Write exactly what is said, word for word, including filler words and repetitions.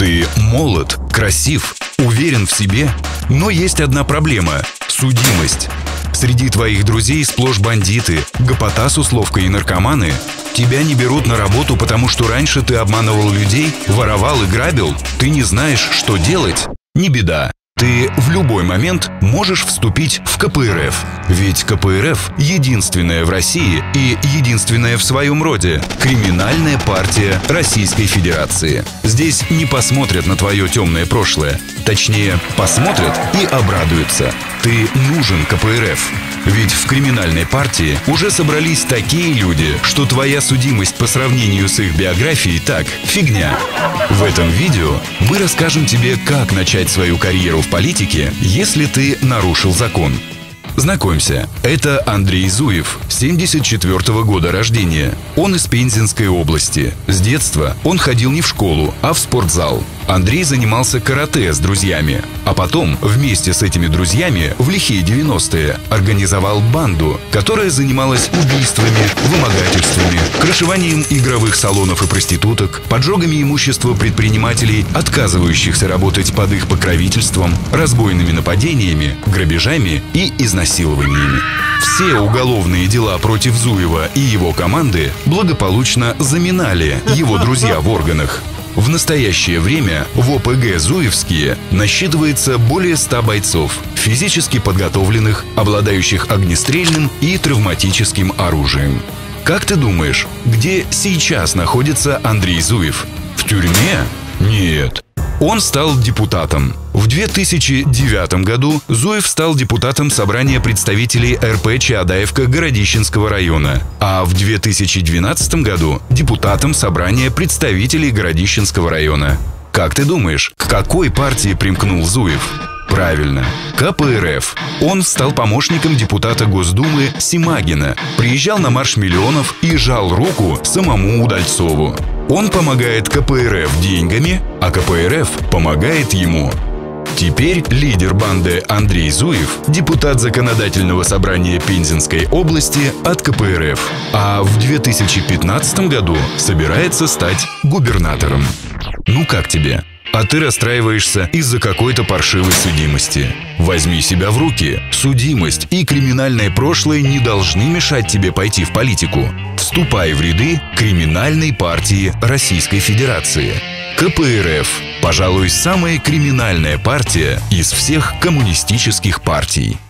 Ты молод, красив, уверен в себе, но есть одна проблема – судимость. Среди твоих друзей сплошь бандиты, гопота с условкой и наркоманы. Тебя не берут на работу, потому что раньше ты обманывал людей, воровал и грабил. Ты не знаешь, что делать? Не беда. Ты в любой момент можешь вступить в ка пэ эр эф. Ведь ка пэ эр эф – единственная в России и единственная в своем роде криминальная партия Российской Федерации. Здесь не посмотрят на твое темное прошлое. Точнее, посмотрят и обрадуются. Ты нужен ка пэ эр эф. Ведь в криминальной партии уже собрались такие люди, что твоя судимость по сравнению с их биографией так, фигня. В этом видео мы расскажем тебе, как начать свою карьеру в политике, если ты нарушил закон. Знакомься, это Андрей Зуев, семьдесят четвёртого года рождения. Он из Пензенской области. С детства он ходил не в школу, а в спортзал. Андрей занимался карате с друзьями, а потом вместе с этими друзьями в лихие девяностые организовал банду, которая занималась убийствами, вымогательствами, крышеванием игровых салонов и проституток, поджогами имущества предпринимателей, отказывающихся работать под их покровительством, разбойными нападениями, грабежами и изнасилованиями. Все уголовные дела против Зуева и его команды благополучно заминали его друзья в органах. В настоящее время в о пэ гэ «Зуевские» насчитывается более ста бойцов, физически подготовленных, обладающих огнестрельным и травматическим оружием. Как ты думаешь, где сейчас находится Андрей Зуев? В тюрьме? Нет. Он стал депутатом. В две тысячи девятом году Зуев стал депутатом Собрания представителей эр пэ Чаадаевка Городищенского района, а в две тысячи двенадцатом году депутатом Собрания представителей Городищенского района. Как ты думаешь, к какой партии примкнул Зуев? Правильно, ка пэ эр эф. Он стал помощником депутата Госдумы Симагина, приезжал на марш миллионов и жал руку самому Удальцову. Он помогает ка пэ эр эф деньгами, а ка пэ эр эф помогает ему. Теперь лидер банды Андрей Зуев – депутат Законодательного собрания Пензенской области от ка пэ эр эф, а в две тысячи пятнадцатом году собирается стать губернатором. Ну как тебе? А ты расстраиваешься из-за какой-то паршивой судимости. Возьми себя в руки. Судимость и криминальное прошлое не должны мешать тебе пойти в политику. Вступай в ряды криминальной партии Российской Федерации. ка пэ эр эф – пожалуй, самая криминальная партия из всех коммунистических партий.